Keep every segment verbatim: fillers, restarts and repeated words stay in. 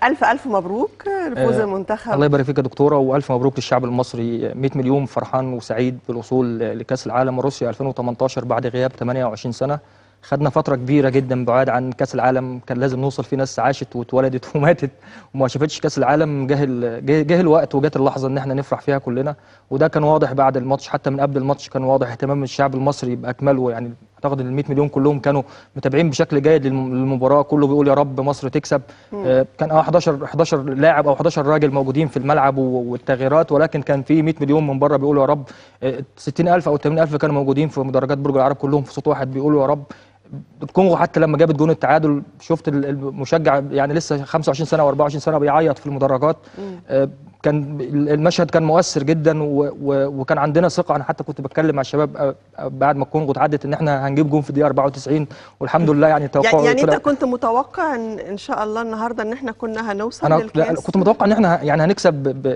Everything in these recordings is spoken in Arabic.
الف الف مبروك لفوز آه المنتخب. الله يبارك فيك يا دكتوره، والف مبروك للشعب المصري. مئة مليون فرحان وسعيد بالوصول لكاس العالم روسيا ألفين وتمنتاشر بعد غياب ثمانية وعشرين سنه. خدنا فتره كبيره جدا بعاد عن كاس العالم، كان لازم نوصل. في ناس عاشت واتولدت وماتت وما شافتش كاس العالم. جه جه, جه الوقت وجت اللحظه ان احنا نفرح فيها كلنا، وده كان واضح بعد الماتش. حتى من قبل الماتش كان واضح اهتمام الشعب المصري باكمله. يعني اعتقد ان ال مئة مليون كلهم كانوا متابعين بشكل جيد للمباراه، كله بيقول يا رب مصر تكسب. آه كان اه حداشر حداشر لاعب او حداشر راجل موجودين في الملعب والتغييرات، ولكن كان في مئة مليون من بره بيقولوا يا رب. آه ستين ألف او ثمانين ألف كانوا موجودين في مدرجات برج العرب، كلهم في صوت واحد بيقولوا يا رب. الكونغو حتى لما جابت جون التعادل شفت المشجع يعني لسه خمسة وعشرين سنه وأربعة وعشرين سنه بيعيط في المدرجات. آه كان المشهد كان مؤثر جدا، وكان عندنا ثقه. انا حتى كنت بتكلم مع الشباب بعد ما الكونغو اتعدت ان احنا هنجيب جون في الدقيقه أربعة وتسعين، والحمد لله يعني توقع. يعني انت كنت متوقع ان ان شاء الله النهارده ان احنا كنا هنوصل أنا للكاس؟ لا كنت متوقع ان احنا يعني هنكسب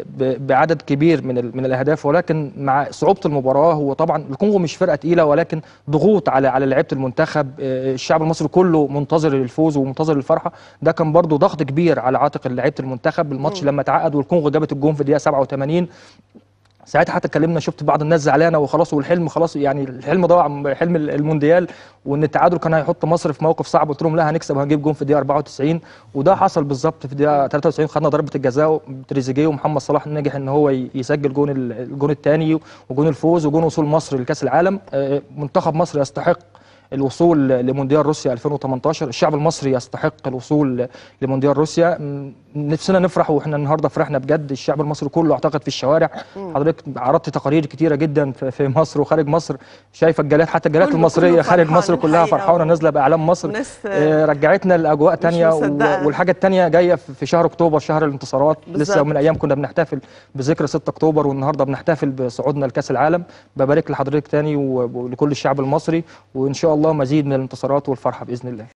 بعدد كبير من من الاهداف، ولكن مع صعوبه المباراه. هو طبعا الكونغو مش فرقه تقيله، ولكن ضغوط على على لعيبه المنتخب. الشعب المصري كله منتظر الفوز ومنتظر الفرحه، ده كان برضو ضغط كبير على عاتق لعيبه المنتخب. الماتش لما اتعقد والكونغو جابت الجون في الدقيقه سبعة وثمانين، ساعتها حتى اتكلمنا، شفت بعض الناس زعلانه وخلاص، والحلم خلاص يعني الحلم ضاع، حلم المونديال، وان التعادل كان هيحط مصر في موقف صعب. قلت لهم لا هنكسب وهنجيب جون في الدقيقه أربعة وتسعين، وده حصل بالظبط. في الدقيقه ثلاثة وتسعين خدنا ضربه الجزاء، تريزيجيه ومحمد صلاح نجح ان هو يسجل جون الجون الثاني وجون الفوز وجون وصول مصر لكاس العالم. منتخب مصر يستحق الوصول لمونديال روسيا ألفين وتمنتاشر، الشعب المصري يستحق الوصول لمونديال روسيا. نفسنا نفرح، واحنا النهارده فرحنا بجد. الشعب المصري كله اعتقد في الشوارع. حضرتك عرضت تقارير كتيره جدا في مصر وخارج مصر، شايفه الجاليات، حتى الجاليات المصريه خارج مصر كلها فرحانه نازله باعلام مصر. آه رجعتنا لاجواء ثانيه. والحاجه الثانيه جايه في شهر اكتوبر، شهر الانتصارات. بالزبط. لسه من ايام كنا بنحتفل بذكرى ستة أكتوبر، والنهارده بنحتفل بصعودنا لكاس العالم. ببارك لحضرتك ثاني ولكل الشعب المصري، وان شاء الله مزيد من الانتصارات والفرحه باذن الله.